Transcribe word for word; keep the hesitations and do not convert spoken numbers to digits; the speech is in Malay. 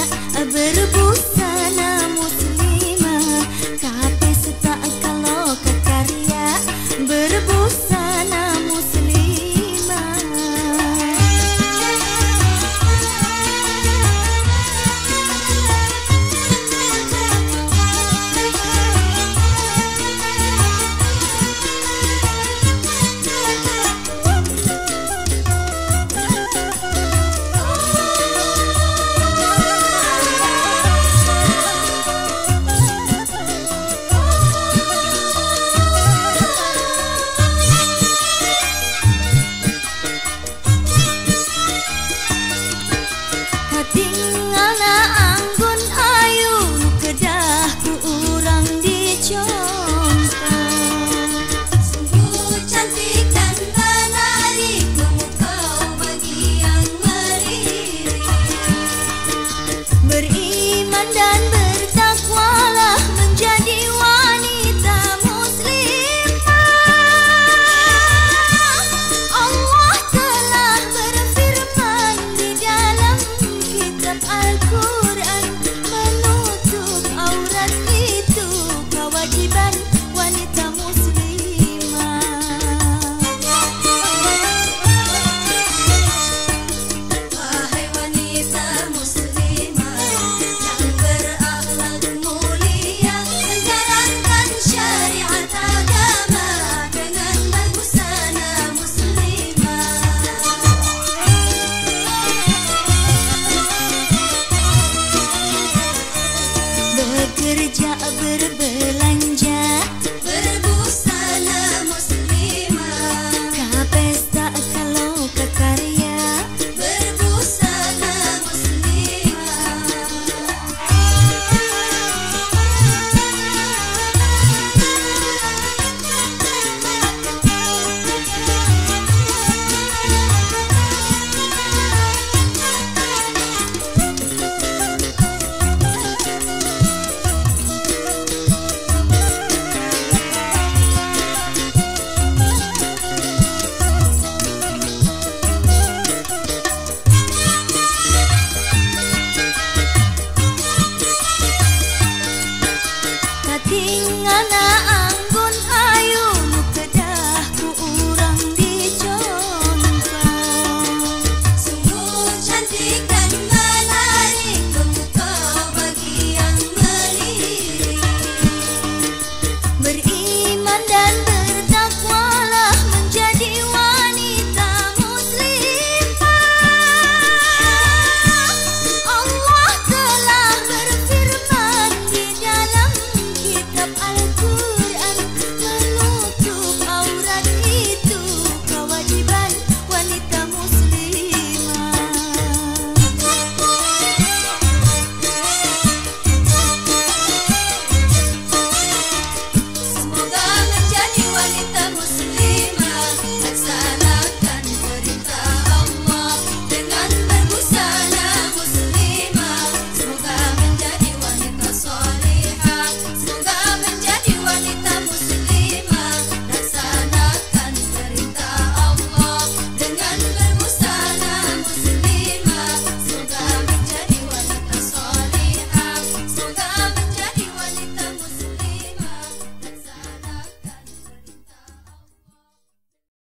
berbusana muslimah, tapi setak kalau kekarya berbusana muslimah. Tinggalna anggun ayu kedah ku urang dicontoh. Sungguh cantik dan menarik memukau bagi yang melirik. Beriman dan bertakwalah menjadi wanita muslimah. Allah telah berfirman di dalam kitab Al-Quran, menutup aurat itu kewajiban wanita muslimah. Wahai wanita muslimah yang berakhlak mulia, menjalankan syariat agama dengan berbusana muslimah. Bekerja ber